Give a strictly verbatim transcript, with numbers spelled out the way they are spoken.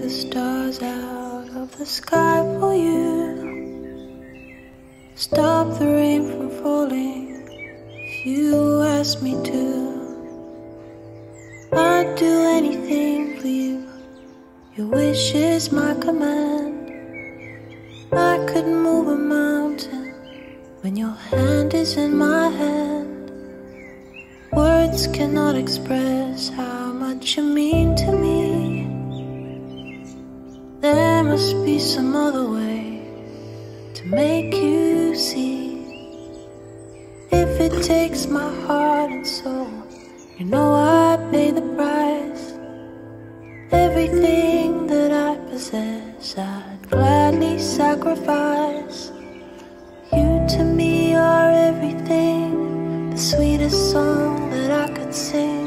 the stars out of the sky for you. Stop the rain from falling if you ask me to. I'd do anything for you. Your wish is my command. I could move a mountain when your hand is in my hand. Words cannot express how much you mean to me. There must be some other way to make you see. If it takes my heart and soul, you know I'd pay the price. Everything that I possess, I'd gladly sacrifice. You to me are everything, the sweetest song that I could sing.